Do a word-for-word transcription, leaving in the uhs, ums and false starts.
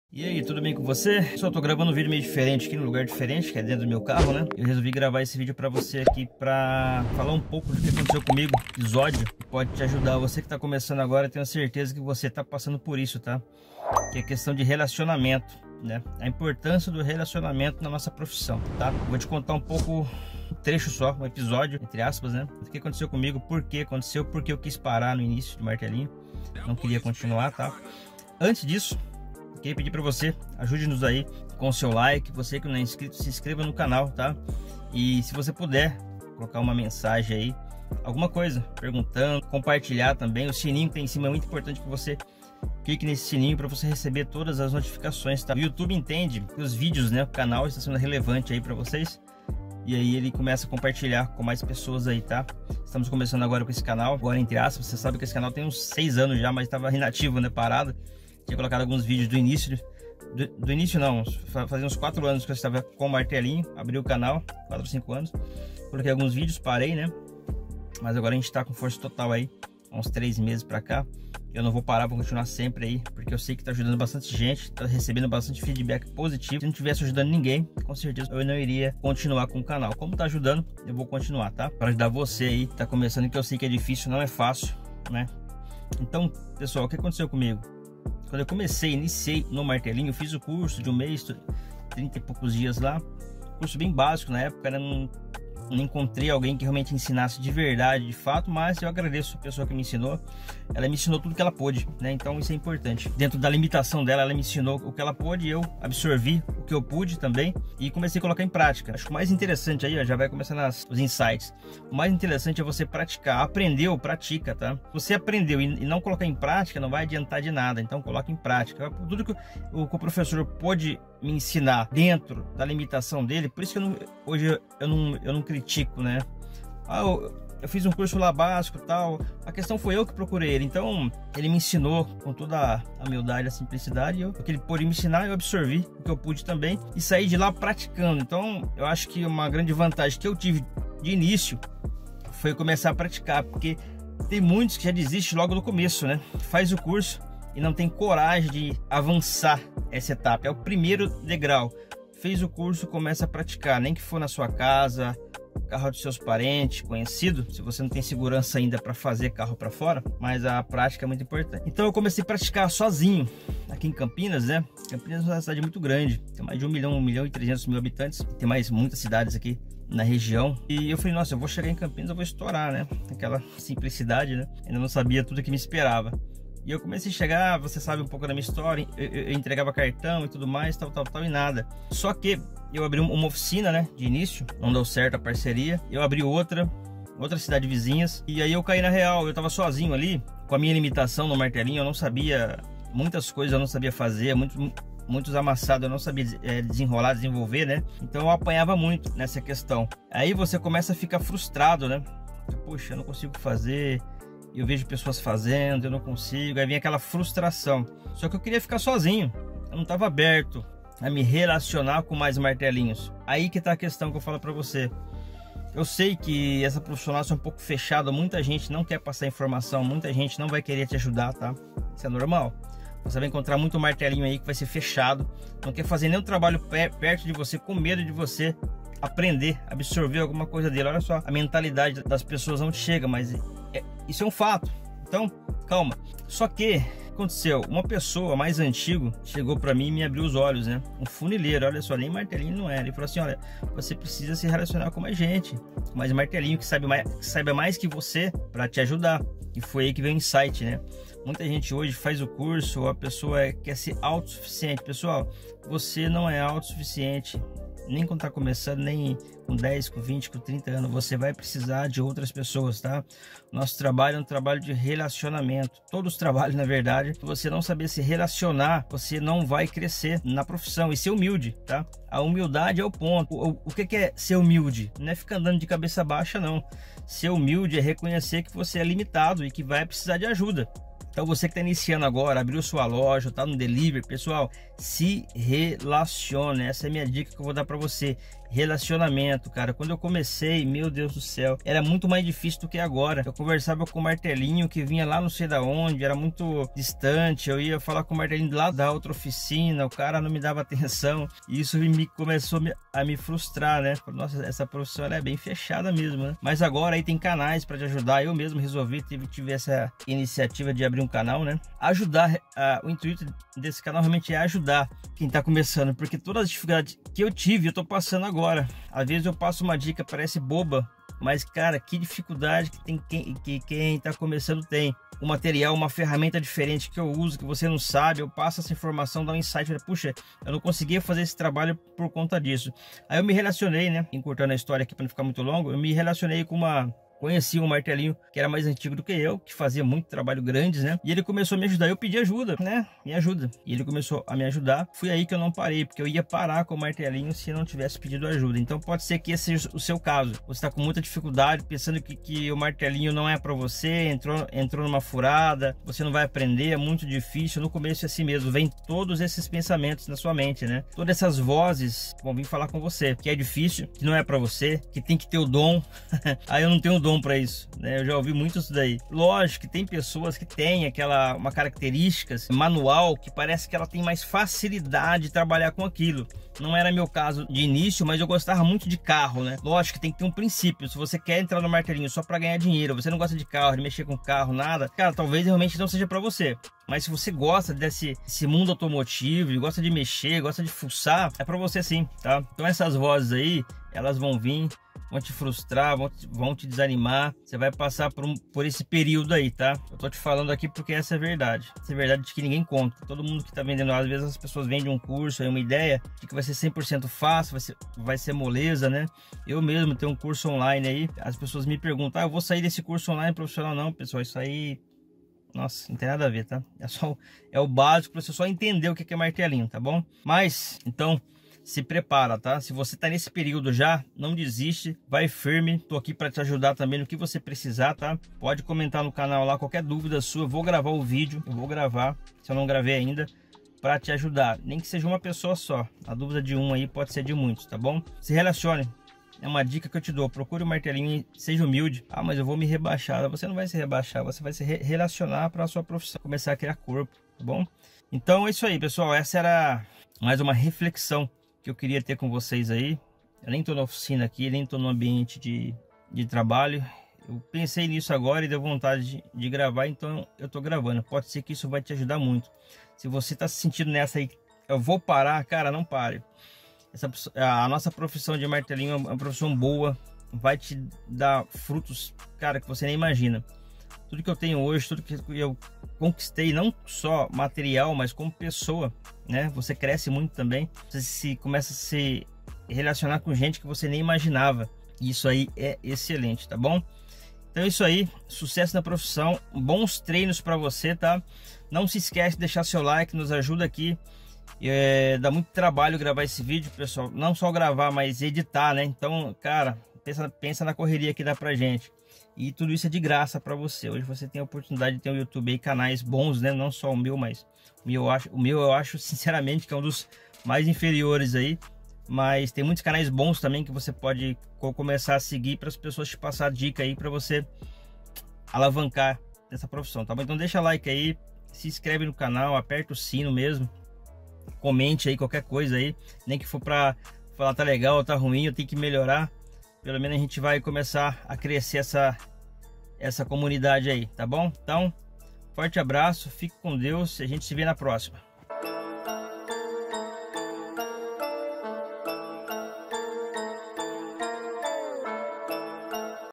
E aí, tudo bem com você? Só tô gravando um vídeo meio diferente aqui, num lugar diferente, que é dentro do meu carro, né? Eu resolvi gravar esse vídeo pra você aqui pra falar um pouco do que aconteceu comigo, episódio, que pode te ajudar. Você que tá começando agora, eu tenho certeza que você tá passando por isso, tá? Que é questão de relacionamento, né? A importância do relacionamento na nossa profissão, tá? Vou te contar um pouco, um trecho só, um episódio, entre aspas, né? O que aconteceu comigo, por que aconteceu, porque eu quis parar no início do martelinho, não queria continuar, tá? Antes disso, queria pedir para você, ajude-nos aí com o seu like, você que não é inscrito, se inscreva no canal, tá? E se você puder, colocar uma mensagem aí, alguma coisa, perguntando, compartilhar também, o sininho que tem em cima é muito importante para você, clique nesse sininho para você receber todas as notificações, tá? O YouTube entende que os vídeos, né, o canal está sendo relevante aí para vocês, e aí ele começa a compartilhar com mais pessoas aí, tá? Estamos começando agora com esse canal, agora entre aspas, você sabe que esse canal tem uns seis anos já, mas estava inativo, né, parado. Tinha colocado alguns vídeos do início, do, do início não, fazia uns quatro anos que eu estava com o martelinho, abri o canal, quatro ou cinco anos, coloquei alguns vídeos, parei, né, mas agora a gente está com força total aí, uns três meses para cá, eu não vou parar, vou continuar sempre aí, porque eu sei que está ajudando bastante gente, está recebendo bastante feedback positivo. Se não tivesse ajudando ninguém, com certeza eu não iria continuar com o canal. Como está ajudando, eu vou continuar, tá? Para ajudar você aí, tá começando, que eu sei que é difícil, não é fácil, né? Então, pessoal, o que aconteceu comigo? Quando eu comecei, iniciei no martelinho, eu fiz o curso de um mês, trinta e poucos dias lá, curso bem básico na época, né? não, não encontrei alguém que realmente ensinasse de verdade, de fato, mas eu agradeço a pessoa que me ensinou, ela me ensinou tudo que ela pôde, né? Então isso é importante. Dentro da limitação dela, ela me ensinou o que ela pôde, eu absorvi o que eu pude também e comecei a colocar em prática. Acho que o mais interessante aí, ó, já vai começar nas, os insights, o mais interessante é você praticar, aprendeu, pratica, tá? Se você aprendeu e, e não colocar em prática, não vai adiantar de nada, então coloca em prática. Tudo que o, que o professor pôde me ensinar dentro da limitação dele, por isso que eu não, hoje eu, eu, não, eu não critico, né? Ah, eu, eu fiz um curso lá básico e tal, a questão foi eu que procurei ele, então ele me ensinou com toda a humildade, a simplicidade, eu, o que ele pôde me ensinar, eu absorvi o que eu pude também e saí de lá praticando. Então eu acho que uma grande vantagem que eu tive de início foi começar a praticar, porque tem muitos que já desistem logo no começo, né? Faz o curso e não tem coragem de avançar essa etapa, é o primeiro degrau. Fez o curso, começa a praticar, nem que for na sua casa, carro dos seus parentes, conhecido, se você não tem segurança ainda para fazer carro para fora, mas a prática é muito importante. Então eu comecei a praticar sozinho, aqui em Campinas, né? Campinas é uma cidade muito grande, tem mais de um milhão, um milhão e trezentos mil habitantes, tem mais muitas cidades aqui na região, e eu falei, nossa, eu vou chegar em Campinas, eu vou estourar, né? Aquela simplicidade, né? Ainda não sabia tudo que me esperava. E eu comecei a chegar, você sabe um pouco da minha história, eu, eu, eu entregava cartão e tudo mais, tal, tal, tal, e nada. Só que eu abri uma oficina, né, de início, não deu certo a parceria, eu abri outra, outra cidade vizinhas, e aí eu caí na real, eu tava sozinho ali, com a minha limitação no martelinho, eu não sabia, muitas coisas eu não sabia fazer, muito, muitos amassados eu não sabia é, desenrolar, desenvolver, né, então eu apanhava muito nessa questão. Aí você começa a ficar frustrado, né, poxa, eu não consigo fazer, eu vejo pessoas fazendo, eu não consigo, aí vem aquela frustração. Só que eu queria ficar sozinho, eu não estava aberto a me relacionar com mais martelinhos. Aí que tá a questão que eu falo para você. Eu sei que essa profissional é um pouco fechada, muita gente não quer passar informação, muita gente não vai querer te ajudar, tá? Isso é normal. Você vai encontrar muito martelinho aí que vai ser fechado, não quer fazer nenhum trabalho perto de você, com medo de você aprender, absorver alguma coisa dele. Olha só, a mentalidade das pessoas não chega, mas é, isso é um fato. Então, calma. Só que aconteceu, uma pessoa mais antiga chegou para mim e me abriu os olhos, né? Um funileiro, olha só, nem martelinho não era. Ele falou assim, olha, você precisa se relacionar com mais gente, com mais martelinho que saiba mais, que saiba mais que você para te ajudar. E foi aí que veio o insight, né? Muita gente hoje faz o curso, a pessoa quer ser autossuficiente. Pessoal, você não é autossuficiente. Nem quando tá começando, nem com dez, com vinte, com trinta anos, você vai precisar de outras pessoas, tá? Nosso trabalho é um trabalho de relacionamento. Todos os trabalhos, na verdade, se você não saber se relacionar, você não vai crescer na profissão. E ser humilde, tá? A humildade é o ponto. O, o que é ser humilde? Não é ficar andando de cabeça baixa, não. Ser humilde é reconhecer que você é limitado e que vai precisar de ajuda. Então você que está iniciando agora, abriu sua loja, tá no delivery, pessoal, se relacione. Essa é a minha dica que eu vou dar para você. Relacionamento, cara. Quando eu comecei, meu Deus do céu, era muito mais difícil do que agora. Eu conversava com o martelinho que vinha lá não sei da onde, era muito distante. Eu ia falar com o martelinho lá da outra oficina, o cara não me dava atenção. E isso me começou a me frustrar, né? Nossa, essa profissão ela é bem fechada mesmo, né? Mas agora aí tem canais para te ajudar. Eu mesmo resolvi, tive, tive essa iniciativa de abrir um canal, né? Ajudar, uh, o intuito desse canal realmente é ajudar quem tá começando, porque todas as dificuldades que eu tive, eu tô passando agora. Agora, às vezes eu passo uma dica, parece boba, mas cara, que dificuldade que tem quem, que quem tá começando tem. Um material, uma ferramenta diferente que eu uso, que você não sabe, eu passo essa informação, dá um insight, puxa, eu não conseguia fazer esse trabalho por conta disso. Aí eu me relacionei, né, encurtando a história aqui para não ficar muito longo, eu me relacionei com uma... Conheci um martelinho que era mais antigo do que eu, que fazia muito trabalho grandes, né? E ele começou a me ajudar. Eu pedi ajuda, né? Me ajuda. E ele começou a me ajudar. Foi aí que eu não parei, porque eu ia parar com o martelinho se não tivesse pedido ajuda. Então pode ser que esse seja o seu caso. Você está com muita dificuldade, pensando que, que o martelinho não é para você, entrou, entrou numa furada, você não vai aprender, é muito difícil. No começo é assim mesmo, vem todos esses pensamentos na sua mente, né? Todas essas vozes vão vir falar com você, que é difícil, que não é para você, que tem que ter o dom. Aí eu não tenho o dom para isso, né? Eu já ouvi muito isso daí. Lógico que tem pessoas que têm aquela uma características manual que parece que ela tem mais facilidade de trabalhar com aquilo. Não era meu caso de início, mas eu gostava muito de carro, né? Lógico que tem que ter um princípio. Se você quer entrar no martelinho só para ganhar dinheiro, você não gosta de carro, de mexer com carro, nada, cara, talvez realmente não seja para você. Mas se você gosta desse, desse mundo automotivo, gosta de mexer, gosta de fuçar, é para você sim, tá? Então essas vozes aí, elas vão vir, vão te frustrar, vão te, vão te desanimar. Você vai passar por, um, por esse período aí, tá? Eu tô te falando aqui porque essa é a verdade. Essa é a verdade de que ninguém conta. Todo mundo que tá vendendo, às vezes as pessoas vendem um curso, aí uma ideia de que vai ser cem por cento fácil, vai ser, vai ser moleza, né? Eu mesmo tenho um curso online aí, as pessoas me perguntam, ah, eu vou sair desse curso online profissional? Não, pessoal, isso aí... Nossa, não tem nada a ver, tá? É, só, é o básico para você só entender o que é martelinho, tá bom? Mas, então... se prepara, tá? Se você tá nesse período já, não desiste, vai firme. Tô aqui para te ajudar também no que você precisar, tá? Pode comentar no canal lá qualquer dúvida sua. Eu vou gravar o vídeo, eu vou gravar, se eu não gravei ainda, para te ajudar. Nem que seja uma pessoa só. A dúvida de um aí pode ser de muitos, tá bom? Se relacione. É uma dica que eu te dou. Procure o martelinho, seja humilde. Ah, mas eu vou me rebaixar. Você não vai se rebaixar, você vai se re relacionar para a sua profissão, começar a criar corpo, tá bom? Então é isso aí, pessoal. Essa era mais uma reflexão que eu queria ter com vocês aí. Eu nem tô na oficina aqui, nem tô no ambiente de, de trabalho. Eu pensei nisso agora e deu vontade de, de gravar, então eu tô gravando. Pode ser que isso vai te ajudar muito. Se você tá se sentindo nessa aí, eu vou parar, cara, não pare. Essa, a nossa profissão de martelinho é uma profissão boa, vai te dar frutos, cara, que você nem imagina. Tudo que eu tenho hoje, tudo que eu conquistei, não só material, mas como pessoa, né? Você cresce muito também. Você se, começa a se relacionar com gente que você nem imaginava. Isso aí é excelente, tá bom? Então é isso aí. Sucesso na profissão. Bons treinos para você, tá? Não se esquece de deixar seu like, nos ajuda aqui. É, dá muito trabalho gravar esse vídeo, pessoal. Não só gravar, mas editar, né? Então, cara, pensa, pensa na correria que dá pra gente. E tudo isso é de graça para você. Hoje você tem a oportunidade de ter um YouTube aí, canais bons, né? Não só o meu, mas o meu eu acho, o meu eu acho sinceramente que é um dos mais inferiores aí. Mas tem muitos canais bons também que você pode começar a seguir para as pessoas te passar dica aí para você alavancar essa profissão, tá bom? Então deixa like aí, se inscreve no canal, aperta o sino mesmo. Comente aí qualquer coisa aí, nem que for para falar tá legal, tá ruim, eu tenho que melhorar. Pelo menos a gente vai começar a crescer essa, essa comunidade aí, tá bom? Então, forte abraço, fique com Deus e a gente se vê na próxima.